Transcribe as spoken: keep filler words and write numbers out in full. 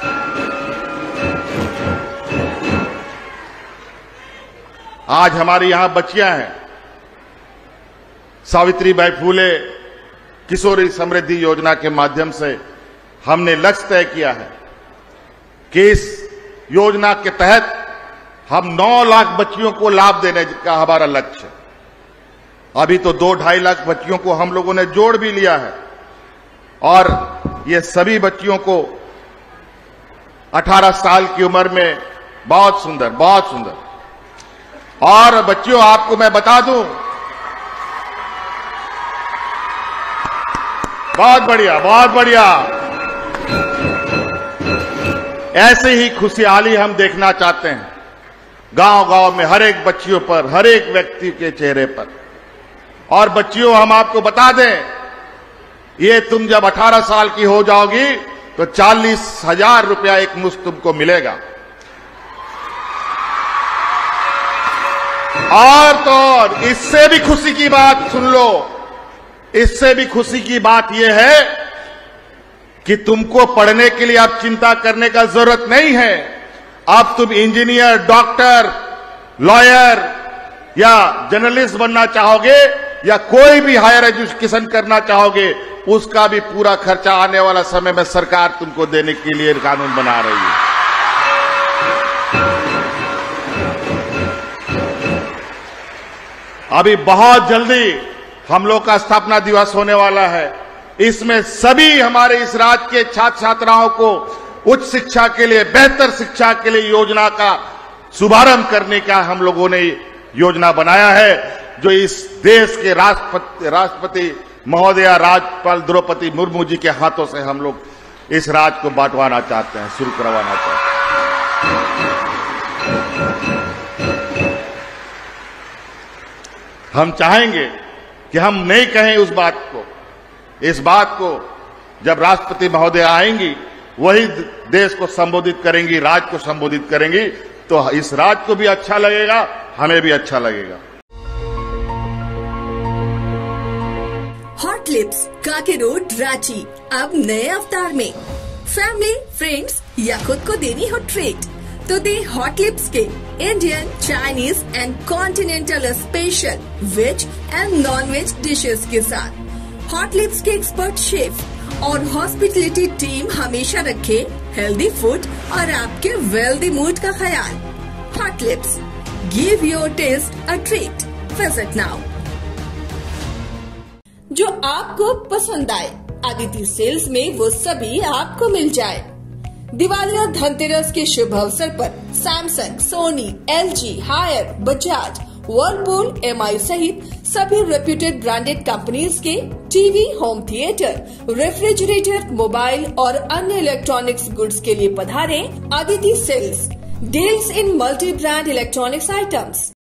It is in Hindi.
आज हमारी यहां बच्चियां हैं। सावित्रीबाई फूले किशोरी समृद्धि योजना के माध्यम से हमने लक्ष्य तय किया है कि इस योजना के तहत हम नौ लाख बच्चियों को लाभ देने का हमारा लक्ष्य है। अभी तो दो ढाई लाख बच्चियों को हम लोगों ने जोड़ भी लिया है और ये सभी बच्चियों को अठारह साल की उम्र में बहुत सुंदर बहुत सुंदर और बच्चियों आपको मैं बता दूं, बहुत बढ़िया बहुत बढ़िया, ऐसे ही खुशहाली हम देखना चाहते हैं गांव गांव में, हर एक बच्चियों पर, हर एक व्यक्ति के चेहरे पर। और बच्चियों हम आपको बता दें, ये तुम जब अठारह साल की हो जाओगी तो चालीस हजार रुपया एक मुश्त तुमको मिलेगा। और तो इससे भी खुशी की बात सुन लो, इससे भी खुशी की बात यह है कि तुमको पढ़ने के लिए अब चिंता करने का जरूरत नहीं है। अब तुम इंजीनियर, डॉक्टर, लॉयर या जर्नलिस्ट बनना चाहोगे या कोई भी हायर एजुकेशन करना चाहोगे, उसका भी पूरा खर्चा आने वाला समय में सरकार तुमको देने के लिए कानून बना रही है। अभी बहुत जल्दी हम लोग का स्थापना दिवस होने वाला है। इसमें सभी हमारे इस राज्य के छात्र छात्राओं को उच्च शिक्षा के लिए, बेहतर शिक्षा के लिए योजना का शुभारंभ करने का हम लोगों ने योजना बनाया है, जो इस देश के राष्ट्रपति राष्ट्रपति महोदया राज्यपाल द्रौपदी मुर्मू जी के हाथों से हम लोग इस राज्य को बांटवाना चाहते हैं, शुरू करवाना चाहते हैं। हम चाहेंगे कि हम नहीं कहें उस बात को, इस बात को जब राष्ट्रपति महोदय आएंगी वही देश को संबोधित करेंगी, राज्य को संबोधित करेंगी, तो इस राज्य को भी अच्छा लगेगा, हमें भी अच्छा लगेगा। हॉट लिप्स काके रोड रांची अब नए अवतार में। फैमिली, फ्रेंड्स या खुद को देनी हो ट्रीट तो दे हॉट लिप्स के Indian, Chinese and continental special veg and non veg dishes के साथ। हॉट लिप्स के एक्सपर्ट शेफ और हॉस्पिटलिटी टीम हमेशा रखे हेल्दी फूड और आपके वेल्दी मूड का ख्याल। Hot lips, give your taste a treat. Visit now. जो आपको पसंद आए आदित्य सेल्स में वो सभी आपको मिल जाए। दिवाली और धनतेरस के शुभ अवसर पर Samsung, Sony, LG, Haier, Bajaj, Whirlpool, MI सहित सभी रेप्यूटेड ब्रांडेड कंपनीज के TV, home theatre, refrigerator, mobile और अन्य इलेक्ट्रॉनिक्स गुड्स के लिए पधारें Aditya sales. Deals in multi brand electronics items.